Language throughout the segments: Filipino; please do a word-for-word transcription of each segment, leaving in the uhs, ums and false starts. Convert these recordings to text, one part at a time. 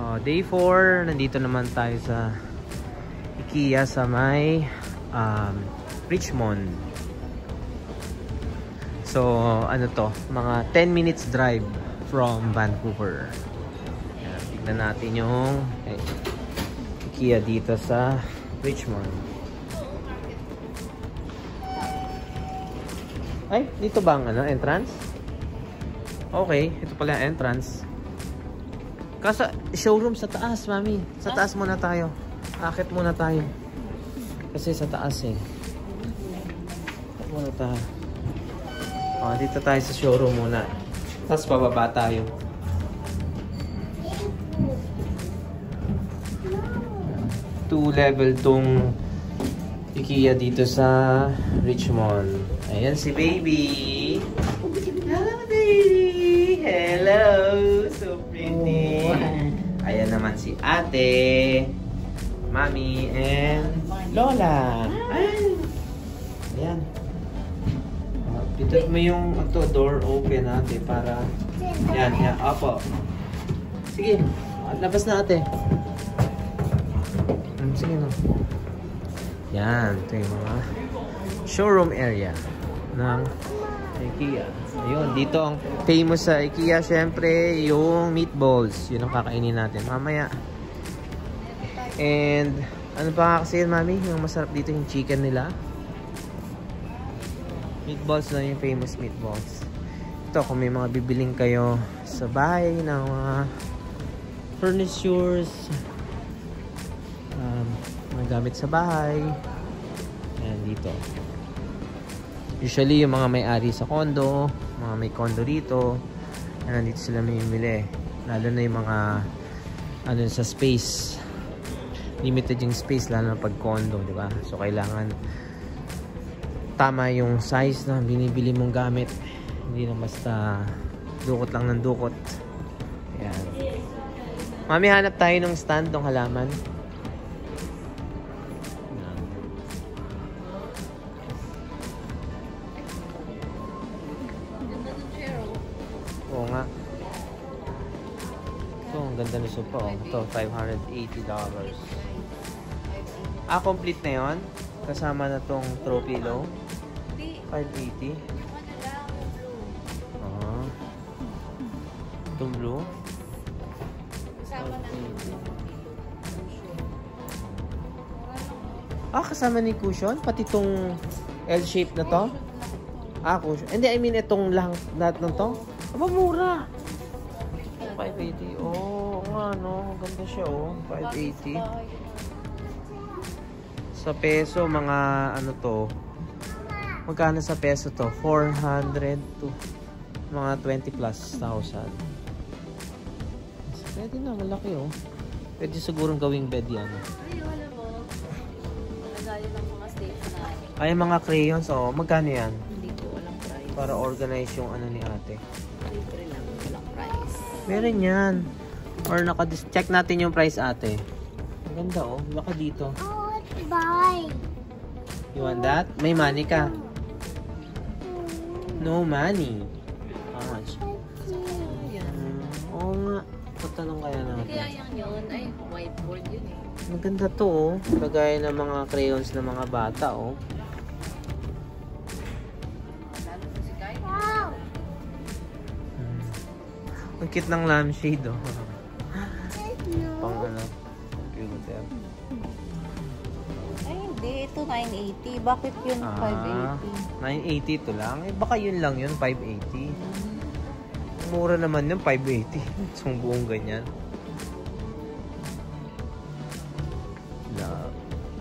Oh, day four, nandito naman tayo sa IKEA sa may um, Richmond. So, ano to? Mga ten minutes drive from Vancouver. Ayan, tignan natin yung eh, IKEA dito sa Richmond. Ay, dito ba ang ano, entrance? Okay, ito pala ang entrance. Kasa showroom sa taas, mami. Sa taas muna tayo. Akit muna tayo. Kasi sa taas eh. Akit muna tayo. O, dito tayo sa showroom muna. Tapos pababa tayo. Two level tong IKEA dito sa Richmond. Ayan si baby. Hello baby. Hello. So pretty. Ayan naman si ate, mami, and lola. Ayan. Dito mo yung ito, door open natin para yan, yan. Opo. Sige. Labas na ate. Sige na. Yan. Ito yung mga showroom area ng IKEA. Ayun, dito ang famous sa IKEA, syempre, yung meatballs. Yun ang kakainin natin mamaya. And, ano pa nga kasi yun, mami? Yung masarap dito yung chicken nila. Meatballs na yung famous meatballs. Ito, kung may mga bibiling kayo sa bahay ng mga furnitures, um, mga gamit sa bahay. Ayan, dito. Usually, yung mga may-ari sa condo, mga may condo dito, ayan, dito sila may bili. Lalo na yung mga ano sa space. Limited yung space, lalo na pag condo, di ba? So, kailangan tama yung size na binibili mong gamit. Hindi na basta dukot lang ng dukot. Ayan. Mami, hanap tayo ng stand ng halaman. Oo nga. Ito, ang ganda na sopa. Oh. Ito, five hundred eighty dollars. Ah, complete na yun? Kasama na tong throw pillow? five eighty. Ah. Itong blue? Ah, kasama ni cushion? Pati itong L-shape na to? Ah, cushion. Hindi, I mean itong lang lahat ng to? Aba, mura! five eighty. Oh, nga no. Ganda siya oh. five eighty. Sa peso, mga ano to. Magkano sa peso to? four hundred to mga twenty plus thousand. Pwede na, malaki oh. Pwede sigurong gawing bed yan. Ay, wala mo. Nagaya ng mga stationery. Ay, mga crayons oh. Magkano yan? Hindi ko walang price. Para organize yung ano ni ate. Libre lang, walang price. Meron yan. Or naka-check natin yung price ate. Ang ganda oh. Baka dito. I want to buy. You want that? May money ka? No money. How much? Um, Oo nga. Patanong kaya natin. Kaya yan yun. Ay, whiteboard yun eh. Maganda to oh. Lagay ng mga crayons ng mga bata oh. Lalo sa si Kai. Wow. Hmm. Ang cute ng lampshade oh. Pang ano. Computer. Ay, hindi. Ito nine eighty. Bakit yun Ah, five eighty? nine eighty to lang. Eh baka yun lang yun, five eighty. Mura naman yun, five eighty. Yung buong ganyan. Love.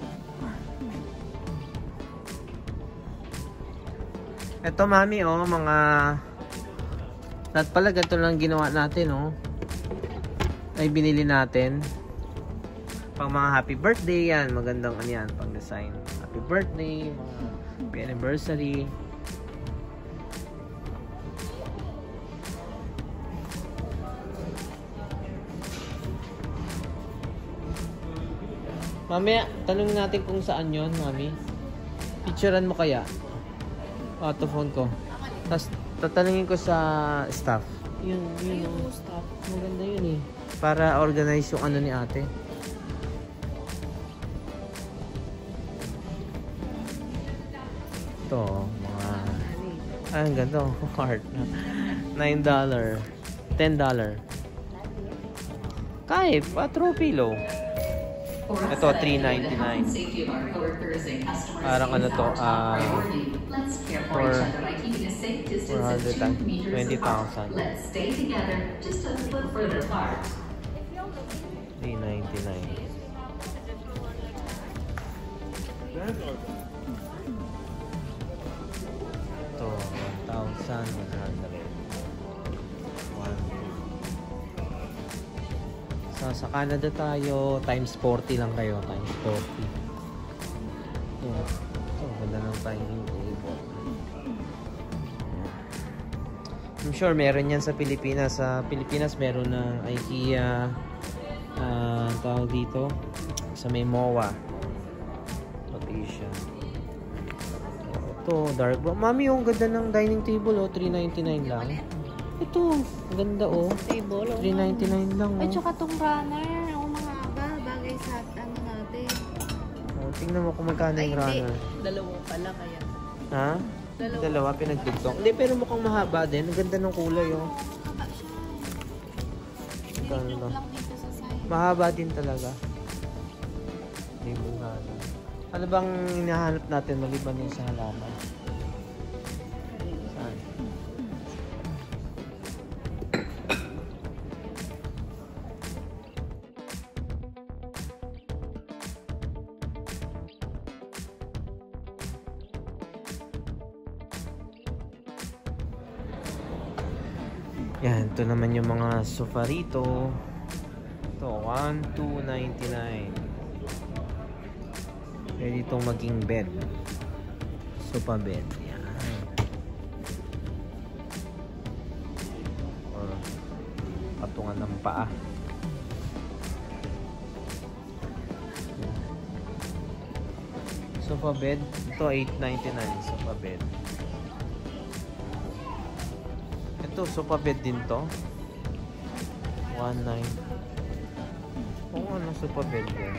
Ito mami oh, mga lahat pala ganito lang ginawa natin oh. Ay binili natin. Pang mga happy birthday yan. Magandang ano yan, pang design. Happy birthday, mga happy anniversary. Mamaya, tanong natin kung saan yon, mami. Picturean mo kaya? Auto phone ko. Tapos, tatanungin ko sa staff. Yun, yun. Ayun, stop. Maganda yun eh. Para organize yung ano ni ate. Ito, mga... Ah, ang ganda. Heart. nine dollars. ten dollars. Kahit, patro pillow. Ito, three ninety-nine. Parang ano to, ah... Uh, for four hundred twenty thousand. three ninety-nine. Ito, one thousand one hundred. So, sa Canada tayo, times forty lang kayo. Times forty. Ito, ito, ganda ng dining table. I'm sure meron yan sa Pilipinas. Sa Pilipinas meron ng IKEA, uh, tawag dito, sa may M O A. Location. Ito, dark brown. Mami, yung ganda ng dining table, oh, three ninety-nine lang. Ito, ganda, oh. Table, oh. three ninety-nine lang, oh. Ay, tsaka tong runner. Oh, mga ba, bagay sa ano natin. Oh, tingnan mo kung magkano yung runner. Dalawa pala kaya. Ha? Dalawa, Dalawa pinagdugtong. Hindi, pero mukhang mahaba din. Ang ganda ng kulay, oh. Mahaba siya. Ganda. Lang dito sa side. Mahaba din talaga. Table runner. Ano bang hinahanap natin maliban yung sa halaman? Saan? Yan, ito naman yung mga sofa rito. Ito, one two ninety-nine. Pwede itong maging bed. Sofa bed. Yan. Or patungan ng paa. Sofa bed. Ito, eight ninety-nine. Sofa bed. Ito, sofa bed din to. one nine. Oo, ano sofa bed din.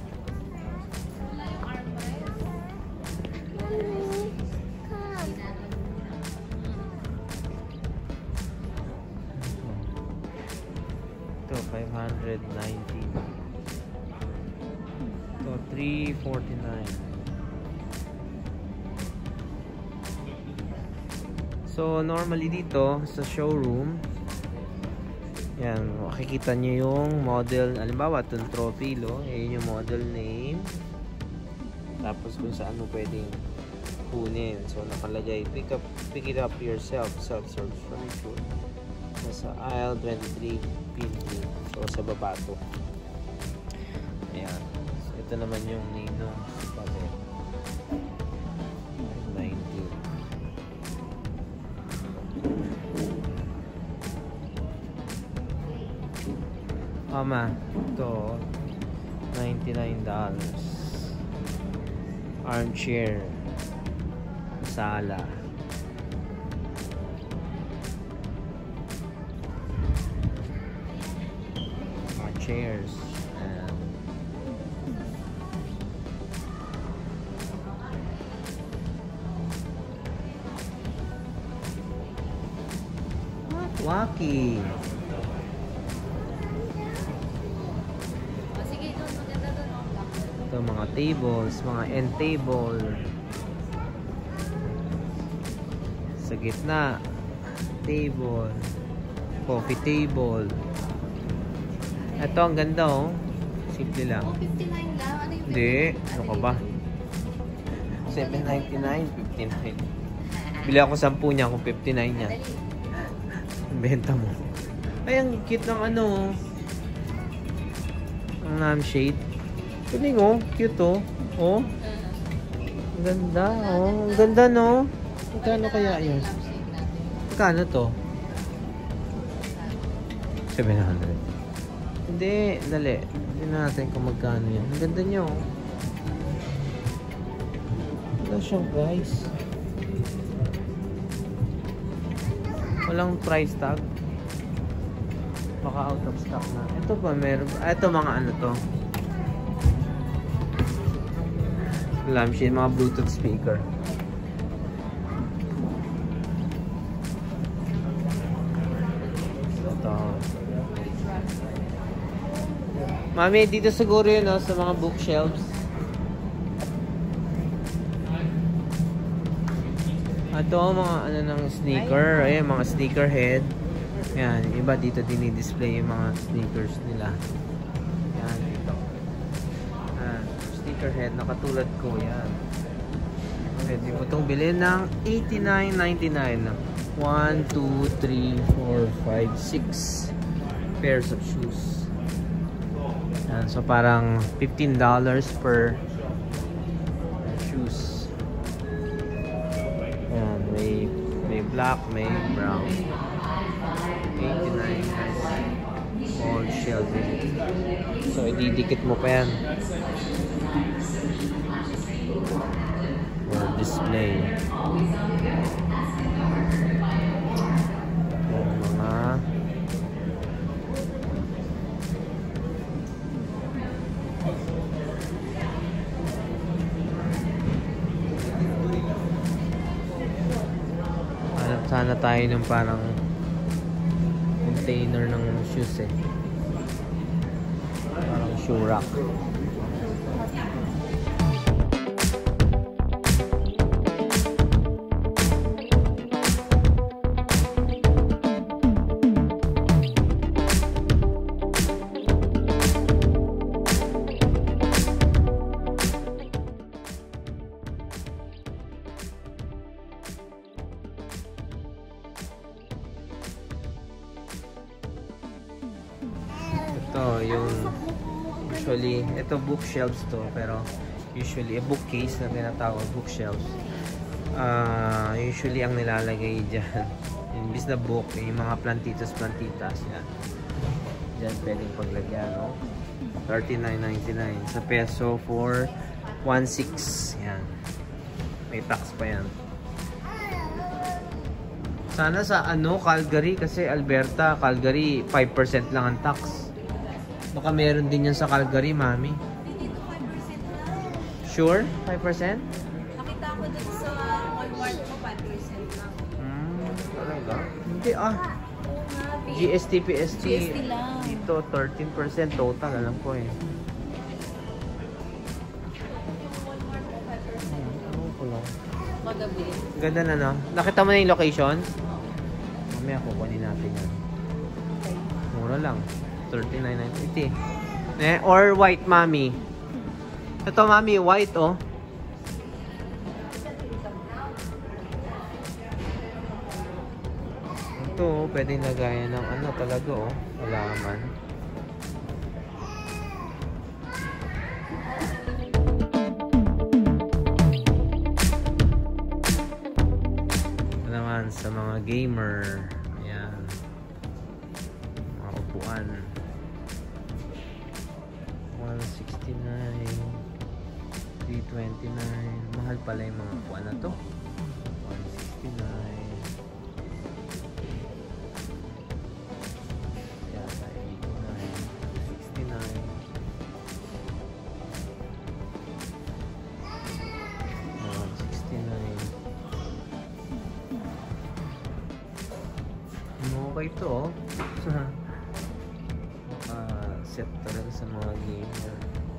Ito, five nineteen. Ito, three forty-nine. So, normally dito sa showroom, yan, makikita nyo yung model, halimbawa, itong trophy, lo, yun yung model name. Tapos kung saan mo pwedeng kunin. So, nakalagay, pick up, pick it up yourself, self-serve furniture. Nasa aisle twenty-three fifty. So, sa baba to. Ayan. So, ito naman yung name ng papel. nineteen. Ama, ito ninety-nine dollars. Armchair, sala. Mga chairs. And wacky. Ito, mga tables, mga end table. Sa gitna, table, coffee table. Ito, ang ganda, oh. Simple lang. Oh, fifty-nine lang. Ano yung Hindi, ano ka ba? seven ninety-nine, fifty-nine. Bili ako sampu niya kung fifty-nine niya. Benta mo. Ay, ang cute ng ano. Ang lampshade. Piling, oh. Cute, oh. Oh. Ang ganda, oh. Ang ganda, no? Magkano kaya yun? Magkano to? seven hundred. Hindi, dali. Hindi natin kung magkano yan. Ang ganda niya, oh. Wala siyang price. Walang price tag. Baka out of stock na. Ito pa, meron. Ah, ito mga ano to. Lampshade, mga Bluetooth speaker. Ito. Mami, dito siguro yun, no, sa mga bookshelves. Ito, mga ano ng sneaker. Ayan, mga sneaker head. Yan, iba dito dinidisplay yung mga sneakers nila. Yan, dito. Yan, sneaker head na katulad ko. Yan. Pwede mo itong bilhin ng eighty-nine ninety-nine. one, two, three, four, five, six pairs of shoes. Yan, so parang fifteen dollars per shoes. Yan, may, may black, may brown. eighty-nine all shell visit. So ididikit mo pa yan for display. Yung mga hanap sana tayo ng parang container ng shoes eh. Parang shoe rack. Ito yung usually, ito bookshelves to, pero usually a bookcase na tinatawag bookshelves. Uh, usually ang nilalagay dyan imbis na book, yung mga plantitas plantitas yan. Dyan pwedeng paglagyan, no? thirty-nine ninety-nine sa peso for one six. Yan, may tax pa yan. Sana sa ano, Calgary, kasi Alberta, Calgary five percent lang ang tax. Baka meron din yan sa Calgary, Mami. Dito five percent lang. Sure? five percent? Nakita ko dun sa Walmart ko five percent lang. Hmm, talaga? Hindi ah. Oo nga, G S T, P S T. G S T lang. Dito, thirteen percent total. Alam ko eh. Walmart ko five percent. Hmm, ano ko lang. Magabi. Ganda na, no? Nakita mo na yung location? Mamaya kukunin natin yan. Mura lang. thirty-nine ninety. Eh, or white, Mami. Ito, Mami, white, oh. Ito, pwede lagayan ng ano talaga, oh. Halaman. Ito naman sa mga gamer. Ayan. Mga upuan. one sixty-nine, three twenty-nine. Mahal pala yung mga upuan na to. one sixty-nine. Yata eighty-nine, sixty-nine. one sixty-nine. Okay to, oh. Set talaga sa mga gamer.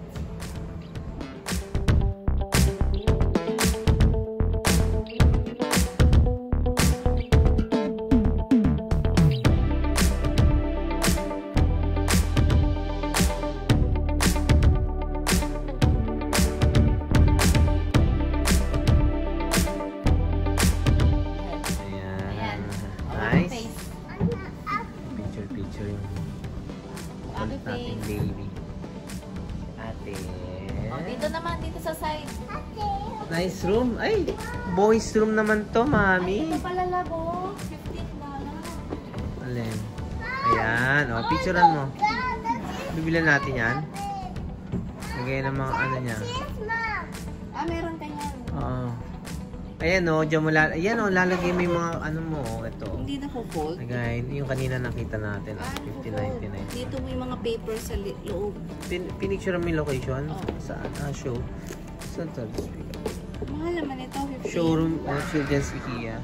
Ayan. Nice. Picture picture yung kulit nating baby. Ate. Oh, dito naman, dito sa side. Nice room. Ay, boys room naman to, Mami. Ito pala labo. fifteen dollars. Alin? Ayan. O, picturean mo. Bibilan natin yan. Lagay ng mga ano niya. Ah, meron ka yan. Oo. Ayan o, dyan mo lalagay. Ayan o, lalagay mo yung mga ano mo. Ito. Hindi na po fold. Again, yung kanina nakita natin. Ah, fifty fold. ninety-nine. Dito mo yung mga paper sa loob. Pin pinicture mo yung location? Oh. Saan? Ah, show. Saan to? Mahal naman ito. fifty. Showroom of Children's IKEA.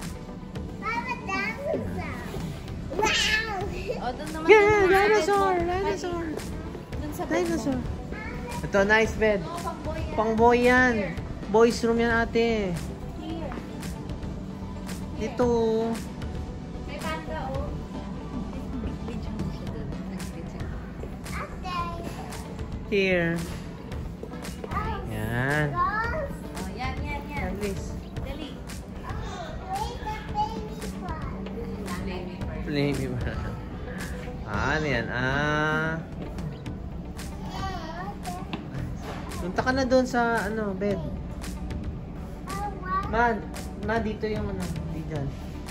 Oh, doon naman. Yeah, yung mga dinosaur! bed mo. Dinosaur! Doon sa bed mo. Dinosaur! Ito, nice bed. Oh, pang-boy yan. Pang boy yan. Boys room yan ate. Here. Dito. May panda, oh. Video mo siya doon. Nag-video. Here. Yan. Oh, yan, yan, yan. At least. Dali. Play me ba? Ah, ano yan? Ah. Punta ka na doon sa ano, bed. Ma, ma dito yung ano, di dyan.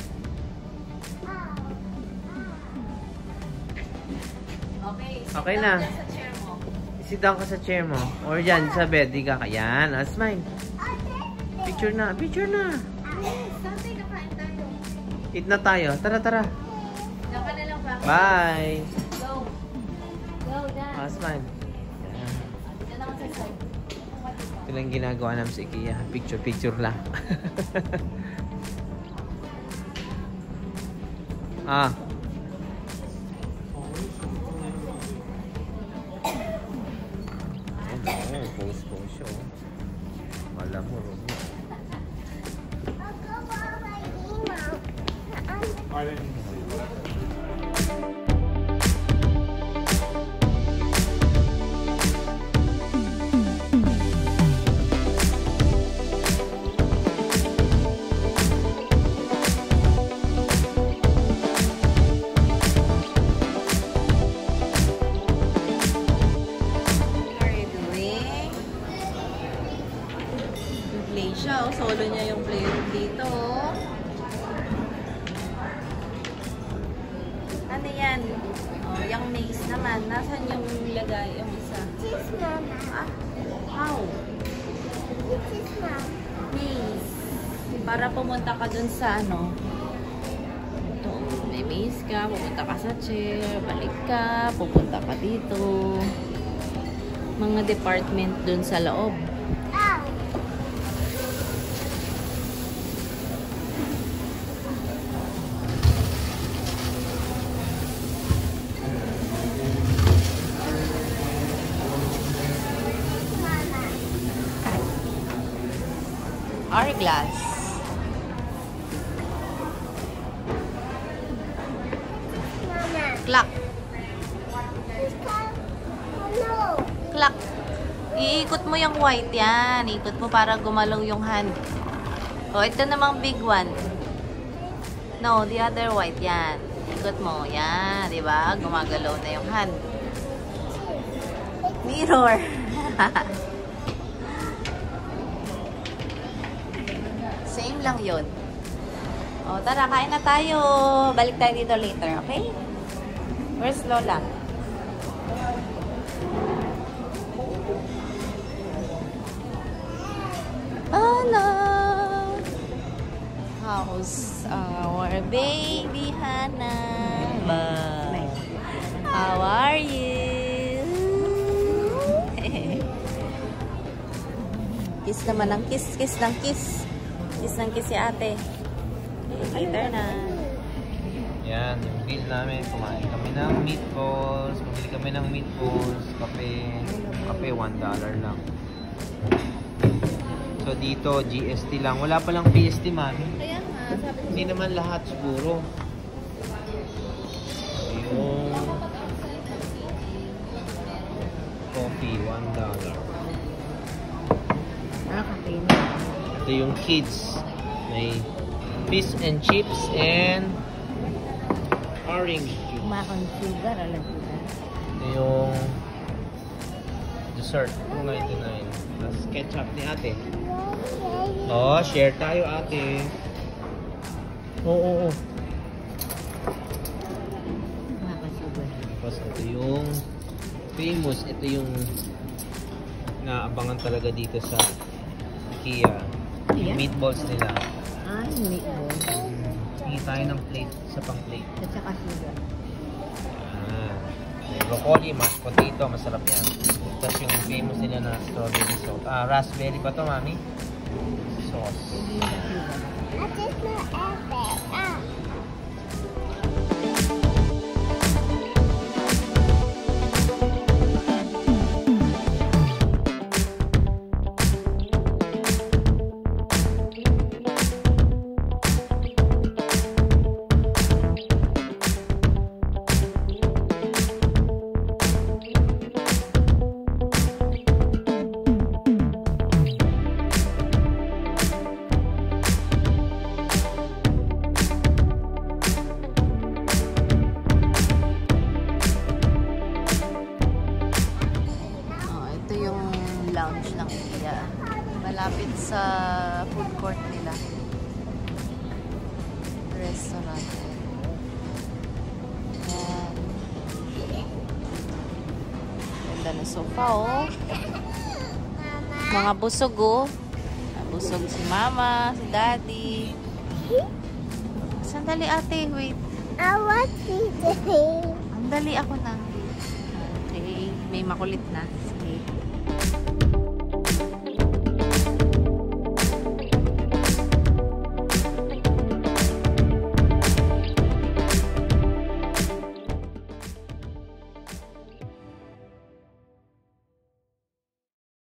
Okay. Okay na. Sit sa chair mo. Sit down ka sa chair mo. Or dyan, sa bed. Di ka kayan. Ah, smile. Picture na. Picture na. Sante, kakain tayo. Eat na tayo. Tara, tara. Diyan ka na lang ba? Bye. Go. Go, Dan. Ah, smile. Yan. Diyan naman sa side. Ito lang ginagawa namin sa IKEA. Picture, picture lang. ah. Ayan, oh, pose, pose siya. Oh. Wala mo, Rob. Siya, oh. Solo niya yung playroom dito. Oh. Ano yan? Oh, yung maze naman. Nasaan yung lagay yung isa? This mama. Ah, how? This is mama. Maze. Para pumunta ka dun sa ano. Ito, may maze ka. Pupunta ka sa chair. Balik ka. Pupunta ka dito. Mga department dun sa loob. Ow. Hourglass. Mama. Clock. This car. Hello. Clock. Iikot mo yung white yan. Iikot mo para gumalaw yung hand. O, ito namang big one. No, the other white. Yan. Ikot mo. Yan. Diba? Gumagalaw na yung hand. Mirror. Same lang yun. O, tara. Kain na tayo. Balik tayo dito later. Okay? Where's Lola? Hello! How's our baby Hannah? How are you? Kiss naman ng kiss, kiss ng kiss. Kiss ng kiss si ate. Later na. Yan, yung bill namin. Kumain kami ng meatballs. Pumili kami ng meatballs. Kape. Kape, one dollar lang. So dito, G S T lang. Wala palang P S T, mami. Kaya nga, sabi ko. Hindi naman lahat siguro. Yung coffee, one dollar. Ah, kape na. Ito yung kids. May fish and chips and orange juice. Kumakang sugar, alam ko na. Ito yung dessert, two ninety-nine. Plus ketchup ni ate. Oh, share tayo ate. Oo, oo, oo. Kumakang sugar. Tapos ito yung famous. Ito yung naabangan talaga dito sa IKEA. Yung Ayan. meatballs nila. Ay, meatball. Hingi tayo ng plate, sa pang plate. At saka sugar. Ah, may broccoli, mashed potato, masarap yan. Tapos yung famous nila na strawberry sauce. Ah, raspberry pa to, mami? Sauce. Hindi na sugar. I just know apple. Ah. Lounge ng Iya. Malapit sa food court nila. Restaurant. Ayan. Ganda na sofa, oh. Mga busog, oh. Busog si mama, si daddy. Sandali, ate. Wait. I want to see. Andali ako na. Okay. May makulit na. Sige.